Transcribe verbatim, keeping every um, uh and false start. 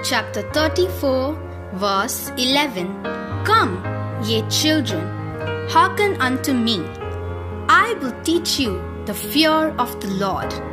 chapter thirty-four, verse eleven. Come, ye children, hearken unto me. I will teach you the fear of the Lord.